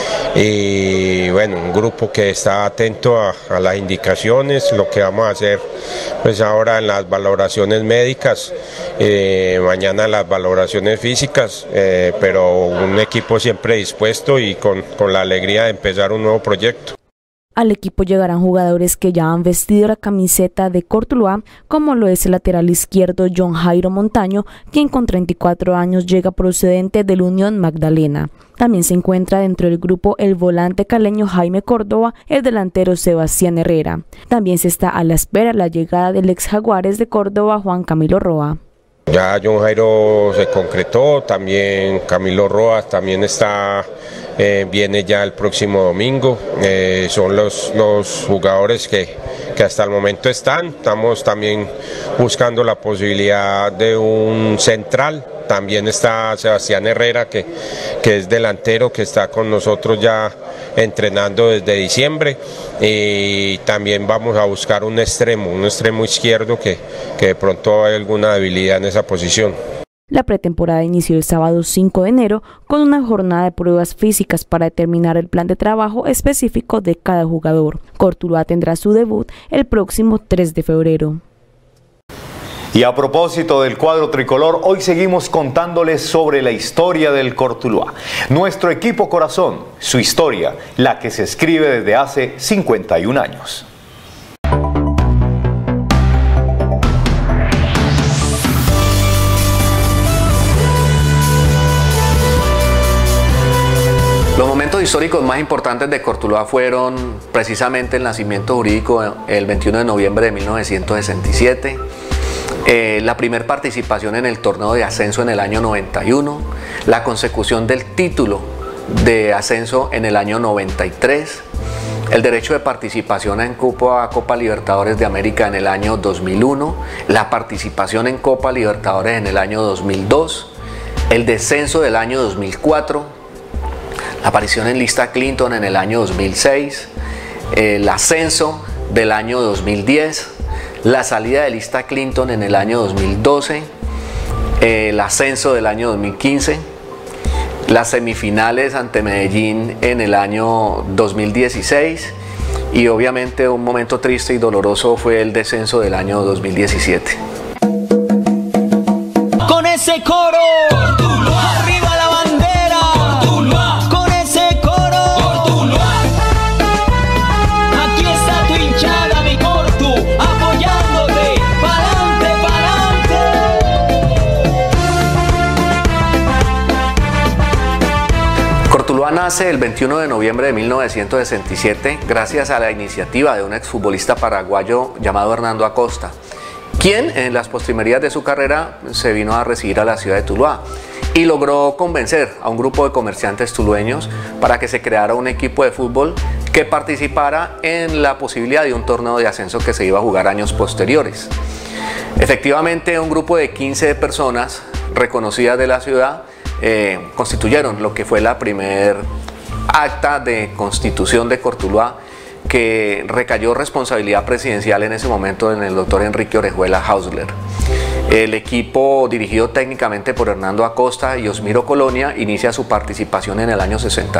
y bueno, un grupo que está atento a las indicaciones, lo que vamos a hacer pues ahora en las valoraciones médicas, mañana las valoraciones físicas, pero un equipo siempre dispuesto y con la alegría de empezar un nuevo proyecto. Al equipo llegarán jugadores que ya han vestido la camiseta de Cortuluá, como lo es el lateral izquierdo John Jairo Montaño, quien con 34 años llega procedente del Unión Magdalena. También se encuentra dentro del grupo el volante caleño Jaime Córdoba, el delantero Sebastián Herrera. También se está a la espera la llegada del ex Jaguares de Córdoba Juan Camilo Roa. Ya John Jairo se concretó, también Camilo Roa también está, viene ya el próximo domingo, son los jugadores que hasta el momento estamos también buscando la posibilidad de un central. También está Sebastián Herrera que es delantero, que está con nosotros ya entrenando desde diciembre, y también vamos a buscar un extremo izquierdo que de pronto hay alguna debilidad en esa posición. La pretemporada inició el sábado 5 de enero con una jornada de pruebas físicas para determinar el plan de trabajo específico de cada jugador. Cortuluá tendrá su debut el próximo 3 de febrero. Y a propósito del cuadro tricolor, hoy seguimos contándoles sobre la historia del Cortuluá. Nuestro equipo corazón, su historia, la que se escribe desde hace 51 años. Los momentos históricos más importantes de Cortuluá fueron precisamente el nacimiento jurídico el 21 de noviembre de 1967, la primera participación en el torneo de ascenso en el año 91, la consecución del título de ascenso en el año 93, el derecho de participación en cupo a Copa Libertadores de América en el año 2001, la participación en Copa Libertadores en el año 2002, el descenso del año 2004, la aparición en lista Clinton en el año 2006, el ascenso del año 2010, la salida de lista Clinton en el año 2012, el ascenso del año 2015, las semifinales ante Medellín en el año 2016 y obviamente un momento triste y doloroso fue el descenso del año 2017. Con ese coro, Cortuluá, arriba la bandera, Cortuluá, con ese coro, Cortuluá. Aquí está tu hinchada, mi Cortu, apoyándote, pa'lante, pa'lante. Cortuluá nace el 21 de noviembre de 1967 gracias a la iniciativa de un exfutbolista paraguayo llamado Hernando Acosta, quien en las postrimerías de su carrera se vino a residir a la ciudad de Tuluá y logró convencer a un grupo de comerciantes tulueños para que se creara un equipo de fútbol que participara en la posibilidad de un torneo de ascenso que se iba a jugar años posteriores. Efectivamente, un grupo de 15 personas reconocidas de la ciudad constituyeron lo que fue la primer acta de constitución de Cortuluá, que recayó responsabilidad presidencial en ese momento en el doctor Enrique Orejuela Hausler. El equipo, dirigido técnicamente por Hernando Acosta y Osmiro Colonia, inicia su participación en el año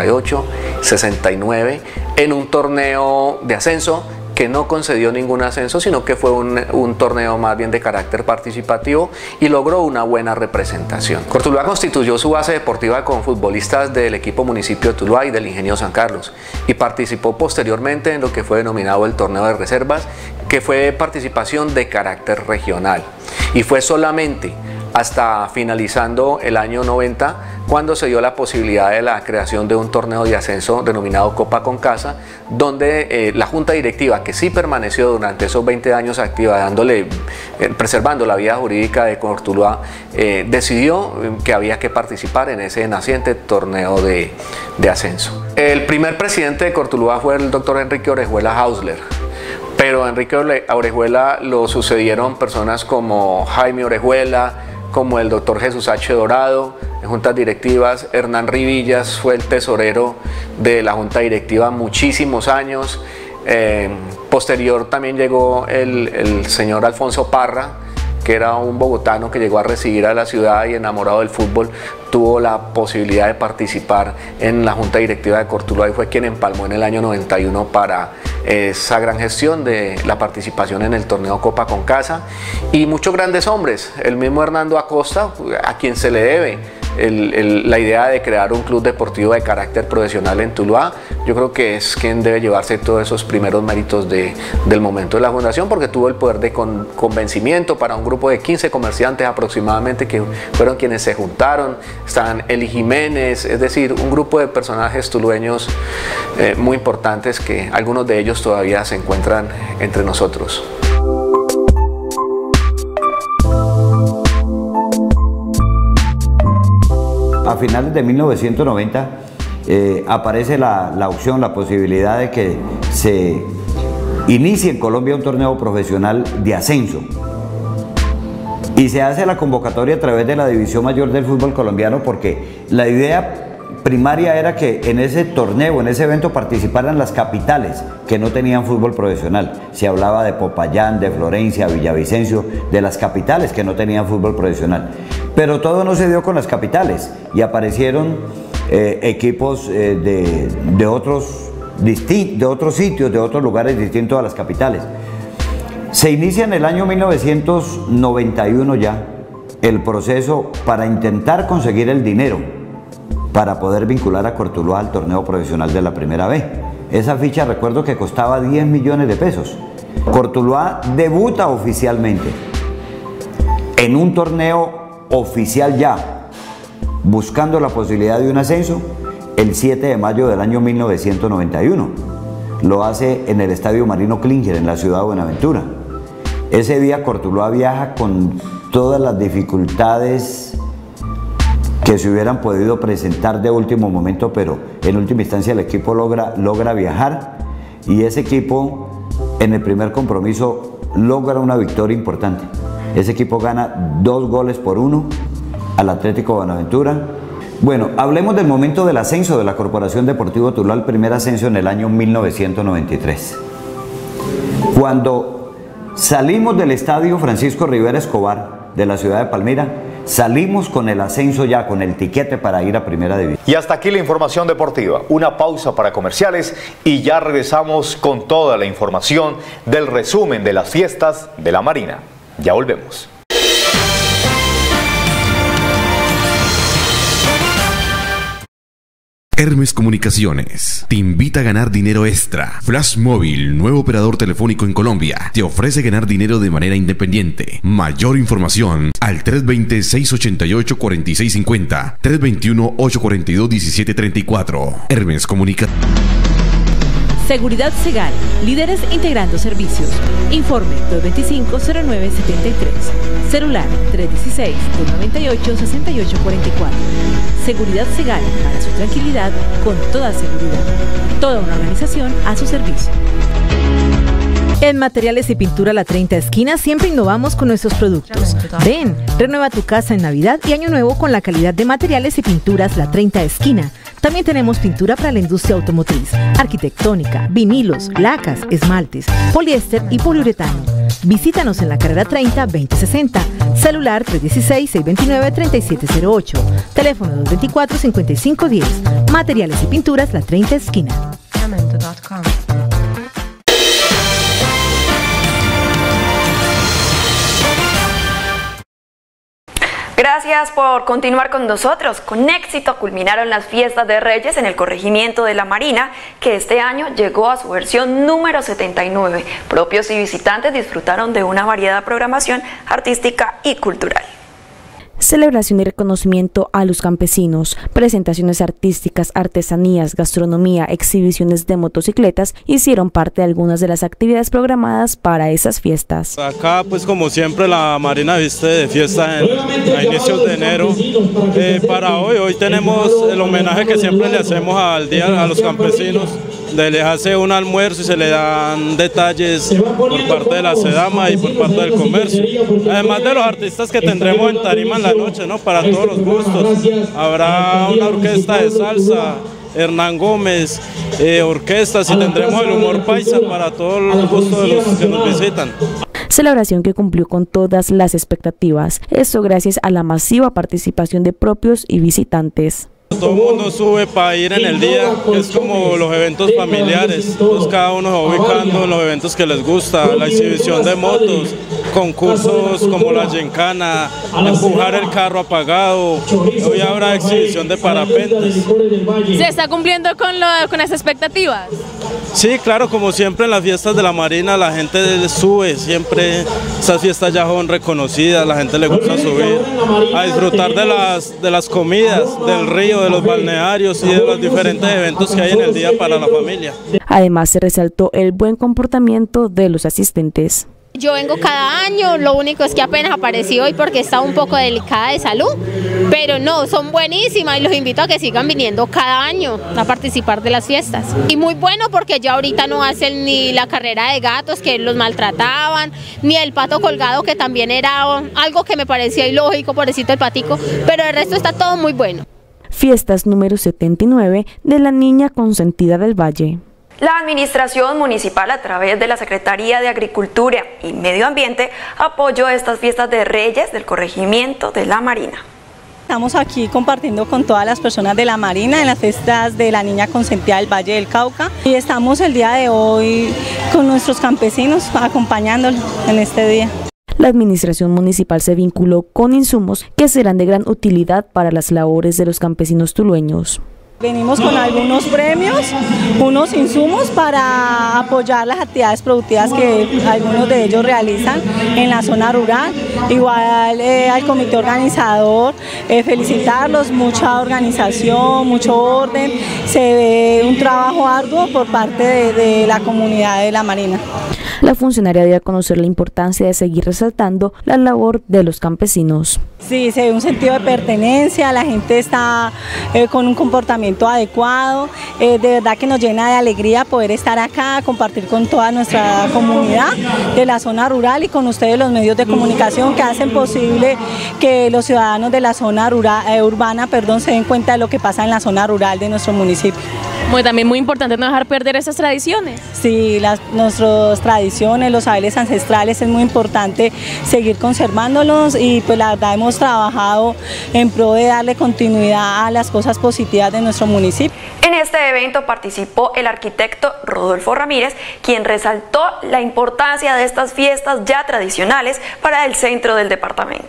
68-69 en un torneo de ascenso que no concedió ningún ascenso, sino que fue un torneo más bien de carácter participativo y logró una buena representación. Cortuluá constituyó su base deportiva con futbolistas del equipo Municipio de Tuluá y del Ingenio San Carlos y participó posteriormente en lo que fue denominado el torneo de reservas, que fue participación de carácter regional, y fue solamente hasta finalizando el año 90 cuando se dio la posibilidad de la creación de un torneo de ascenso denominado Copa Concasa, donde la junta directiva, que sí permaneció durante esos 20 años activa, preservando la vida jurídica de Cortuluá, decidió que había que participar en ese naciente torneo de ascenso. El primer presidente de Cortuluá fue el doctor Enrique Orejuela Hausler, pero a Enrique Orejuela lo sucedieron personas como Jaime Orejuela, como el doctor Jesús H. Dorado, en juntas directivas. Hernán Rivillas fue el tesorero de la junta directiva muchísimos años. Posterior también llegó el señor Alfonso Parra, que era un bogotano que llegó a residir a la ciudad y enamorado del fútbol, tuvo la posibilidad de participar en la junta directiva de Cortuluá y fue quien empalmó en el año 91 para esa gran gestión de la participación en el torneo Copa Concasa. Y muchos grandes hombres, el mismo Hernando Acosta, a quien se le debe la idea de crear un club deportivo de carácter profesional en Tuluá. Yo creo que es quien debe llevarse todos esos primeros méritos del momento de la fundación, porque tuvo el poder de convencimiento para un grupo de 15 comerciantes aproximadamente, que fueron quienes se juntaron. Están Eli Jiménez, es decir, un grupo de personajes tulueños muy importantes, que algunos de ellos todavía se encuentran entre nosotros. A finales de 1990 aparece la opción, la posibilidad de que se inicie en Colombia un torneo profesional de ascenso. Y se hace la convocatoria a través de la División Mayor del fútbol colombiano, porque la idea primaria era que en ese torneo, en ese evento, participaran las capitales que no tenían fútbol profesional. Se hablaba de Popayán, de Florencia, Villavicencio, de las capitales que no tenían fútbol profesional. Pero todo no se dio con las capitales y aparecieron equipos de otros sitios, de otros lugares distintos a las capitales. Se inicia en el año 1991 ya el proceso para intentar conseguir el dinero para poder vincular a Cortuluá al torneo profesional de la Primera B. Esa ficha, recuerdo que costaba 10 millones de pesos. Cortuluá debuta oficialmente en un torneo oficial ya, buscando la posibilidad de un ascenso, el 7 de mayo del año 1991. Lo hace en el Estadio Marino Klinger, en la ciudad de Buenaventura. Ese día Cortuluá viaja con todas las dificultades que se hubieran podido presentar de último momento, pero en última instancia el equipo logra viajar. y ese equipo en el primer compromiso logra una victoria importante. Ese equipo gana 2-1 al Atlético Buenaventura. Bueno, hablemos del momento del ascenso de la Corporación Deportivo Tuluá al primer ascenso en el año 1993. Cuando salimos del estadio Francisco Rivera Escobar de la ciudad de Palmira, salimos con el ascenso ya, con el tiquete para ir a Primera División. Y hasta aquí la información deportiva. Una pausa para comerciales y ya regresamos con toda la información del resumen de las fiestas de la Marina. Ya volvemos. Hermes Comunicaciones te invita a ganar dinero extra. Flash Móvil, nuevo operador telefónico en Colombia, te ofrece ganar dinero de manera independiente. Mayor información al 320-688-4650, 321-842-1734. Hermes Comunicaciones. Seguridad Segal, líderes integrando servicios. Informe 225-0973. Celular 316-298-6844. Seguridad Segal, para su tranquilidad, con toda seguridad. Toda una organización a su servicio. En Materiales y Pintura La 30 Esquina siempre innovamos con nuestros productos. Ven, renueva tu casa en Navidad y Año Nuevo con la calidad de Materiales y Pinturas La 30 Esquina. También tenemos pintura para la industria automotriz, arquitectónica, vinilos, lacas, esmaltes, poliéster y poliuretano. Visítanos en la carrera 30 2060, celular 316-629-3708, teléfono 224-5510, Materiales y Pinturas La 30 Esquina. Gracias por continuar con nosotros. Con éxito culminaron las fiestas de Reyes en el corregimiento de La Marina, que este año llegó a su versión número 79. Propios y visitantes disfrutaron de una variada programación artística y cultural. Celebración y reconocimiento a los campesinos, presentaciones artísticas, artesanías, gastronomía, exhibiciones de motocicletas hicieron parte de algunas de las actividades programadas para esas fiestas. Acá pues como siempre la Marina viste de fiesta a inicios de enero. Para hoy tenemos el homenaje que siempre le hacemos al día a los campesinos. Se les hace un almuerzo y se le dan detalles por parte de la SEDAMA y por parte del comercio. Además de los artistas que tendremos en tarima en la noche, ¿no? Para todos los gustos. Habrá una orquesta de salsa, Hernán Gómez, orquestas, y tendremos el humor paisa para todos los gustos de los que nos visitan. Celebración que cumplió con todas las expectativas, esto gracias a la masiva participación de propios y visitantes. Todo el mundo sube para ir en el día, que es como los eventos familiares. Entonces cada uno se va ubicando en los eventos que les gusta, la exhibición de motos, concursos como la gincana, empujar el carro apagado. Hoy habrá exhibición de parapentes. ¿Se está cumpliendo con las expectativas? Sí, claro, como siempre en las fiestas de la Marina la gente sube, siempre esas fiestas ya son reconocidas, la gente le gusta subir, a disfrutar de las comidas, del río, de los balnearios y de los diferentes eventos que hay en el día para la familia. Además se resaltó el buen comportamiento de los asistentes. Yo vengo cada año, lo único es que apenas aparecí hoy porque está un poco delicada de salud, pero no, son buenísimas y los invito a que sigan viniendo cada año a participar de las fiestas. Y muy bueno porque ya ahorita no hacen ni la carrera de gatos que los maltrataban, ni el pato colgado que también era algo que me parecía ilógico, pobrecito el patico, pero el resto está todo muy bueno. Fiestas número 79 de la Niña Consentida del Valle. La administración municipal a través de la Secretaría de Agricultura y Medio Ambiente apoyó estas fiestas de Reyes del corregimiento de La Marina. Estamos aquí compartiendo con todas las personas de La Marina en las fiestas de la Niña Consentida del Valle del Cauca y estamos el día de hoy con nuestros campesinos acompañándolos en este día. La administración municipal se vinculó con insumos que serán de gran utilidad para las labores de los campesinos tulueños. Venimos con algunos premios, unos insumos para apoyar las actividades productivas que algunos de ellos realizan en la zona rural. Igual al comité organizador, felicitarlos, mucha organización, mucho orden, se ve un trabajo arduo por parte de la comunidad de La Marina. La funcionaria dio a conocer la importancia de seguir resaltando la labor de los campesinos. Sí, se ve un sentido de pertenencia, la gente está con un comportamiento adecuado, de verdad que nos llena de alegría poder estar acá, compartir con toda nuestra comunidad de la zona rural y con ustedes los medios de comunicación que hacen posible que los ciudadanos de la zona rural, urbana se den cuenta de lo que pasa en la zona rural de nuestro municipio. También muy importante no dejar perder esas tradiciones. Sí, nuestras tradiciones, los saberes ancestrales, es muy importante seguir conservándolos y pues la verdad hemos trabajado en pro de darle continuidad a las cosas positivas de nuestro municipio. En este evento participó el arquitecto Rodolfo Ramírez, quien resaltó la importancia de estas fiestas ya tradicionales para el centro del departamento.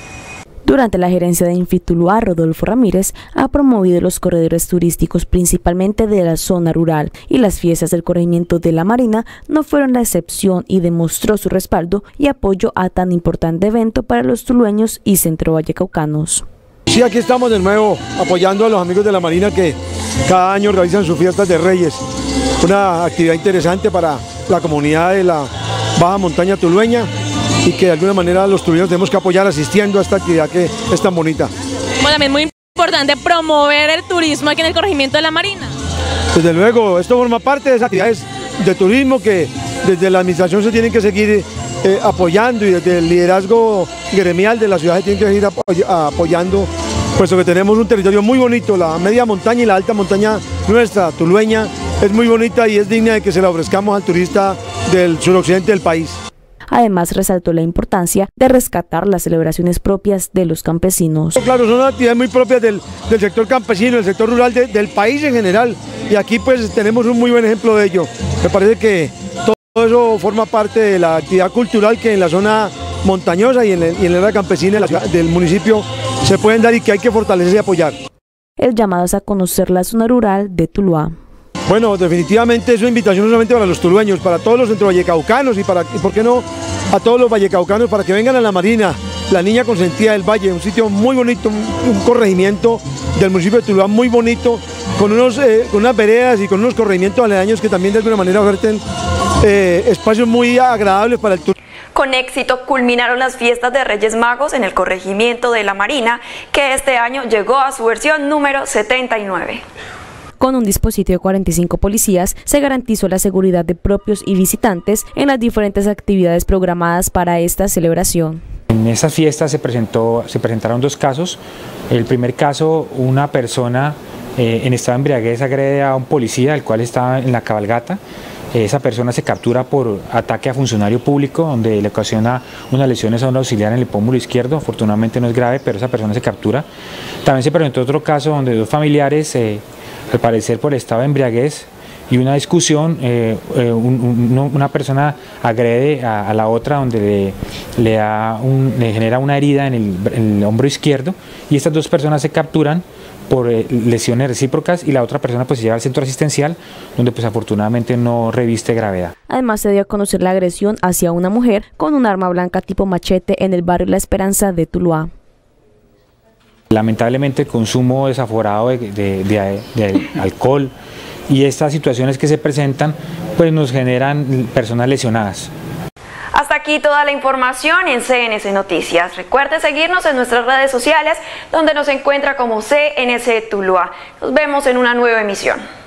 Durante la gerencia de Infituluá, Rodolfo Ramírez ha promovido los corredores turísticos principalmente de la zona rural y las fiestas del corregimiento de La Marina no fueron la excepción y demostró su respaldo y apoyo a tan importante evento para los tulueños y centrovallecaucanos. Sí, aquí estamos de nuevo apoyando a los amigos de La Marina que cada año realizan sus fiestas de Reyes, una actividad interesante para la comunidad de la baja montaña tulueña, y que de alguna manera los tulueños tenemos que apoyar asistiendo a esta actividad que es tan bonita. También muy importante promover el turismo aquí en el corregimiento de La Marina. Desde luego, esto forma parte de esas actividades de turismo que desde la administración se tienen que seguir apoyando y desde el liderazgo gremial de la ciudad se tienen que seguir apoyando, puesto que tenemos un territorio muy bonito, la media montaña y la alta montaña nuestra, tulueña, es muy bonita y es digna de que se la ofrezcamos al turista del suroccidente del país. Además, resaltó la importancia de rescatar las celebraciones propias de los campesinos. Claro, son actividades muy propias del sector campesino, del sector rural, del país en general, y aquí pues tenemos un muy buen ejemplo de ello. Me parece que todo eso forma parte de la actividad cultural que en la zona montañosa y en la área campesina del municipio se pueden dar y que hay que fortalecer y apoyar. El llamado es a conocer la zona rural de Tuluá. Bueno, definitivamente es una invitación no solamente para los tulueños, para todos los centrovallecaucanos y por qué no a todos los vallecaucanos para que vengan a La Marina, la niña consentida del Valle, un sitio muy bonito, un corregimiento del municipio de Tuluá muy bonito, con unas veredas y con unos corregimientos aledaños que también de alguna manera ofrecen espacios muy agradables para el turismo. Con éxito culminaron las fiestas de Reyes Magos en el corregimiento de La Marina, que este año llegó a su versión número 79. Con un dispositivo de 45 policías se garantizó la seguridad de propios y visitantes en las diferentes actividades programadas para esta celebración. En esa fiesta se presentaron dos casos. El primer caso, una persona en estado de embriaguez agrede a un policía, el cual estaba en la cabalgata. Esa persona se captura por ataque a funcionario público, donde le ocasiona unas lesiones a un auxiliar en el pómulo izquierdo. Afortunadamente no es grave, pero esa persona se captura. También se presentó otro caso donde dos familiares, al parecer por estado de embriaguez y una discusión, una persona agrede a la otra donde le genera una herida en el hombro izquierdo, y estas dos personas se capturan por lesiones recíprocas y la otra persona pues se lleva al centro asistencial, donde pues afortunadamente no reviste gravedad. Además se dio a conocer la agresión hacia una mujer con un arma blanca tipo machete en el barrio La Esperanza de Tuluá. Lamentablemente el consumo desaforado de alcohol y estas situaciones que se presentan pues nos generan personas lesionadas. Hasta aquí toda la información en CNC Noticias. Recuerde seguirnos en nuestras redes sociales, donde nos encuentra como CNC Tuluá. Nos vemos en una nueva emisión.